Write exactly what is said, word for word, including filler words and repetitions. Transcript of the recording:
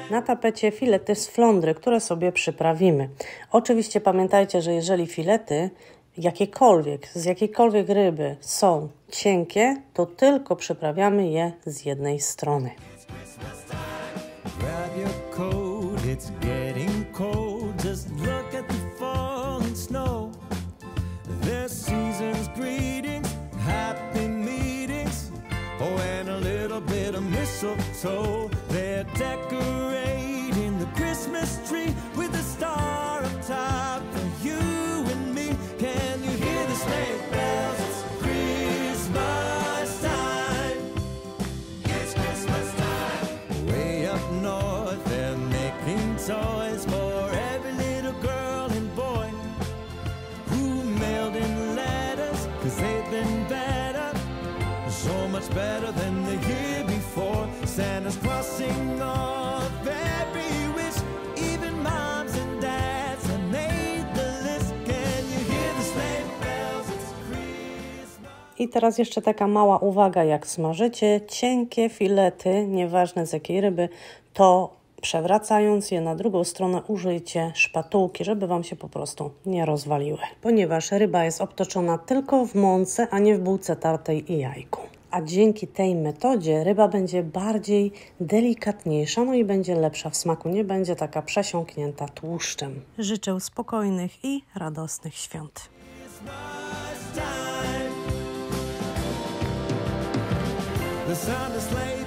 Na tapecie filety z flądry, które sobie przyprawimy. Oczywiście pamiętajcie, że jeżeli filety jakiekolwiek, z jakiejkolwiek ryby są cienkie, to tylko przyprawiamy je z jednej strony. Toys for every little girl and boy who mailed in letters, cause they've been better, so much better than the year before. Santa's crossing off every wish, even moms and dads have made the list. Can you hear the sleigh bells? It's Christmas. I teraz jeszcze taka mała uwaga, jak smażycie cienkie filety, nieważne z jakiej ryby, to przewracając je na drugą stronę użyjcie szpatułki, żeby Wam się po prostu nie rozwaliły. Ponieważ ryba jest obtoczona tylko w mące, a nie w bułce tartej i jajku. A dzięki tej metodzie ryba będzie bardziej delikatniejsza, no i będzie lepsza w smaku, nie będzie taka przesiąknięta tłuszczem. Życzę spokojnych i radosnych świąt. The sound of sleigh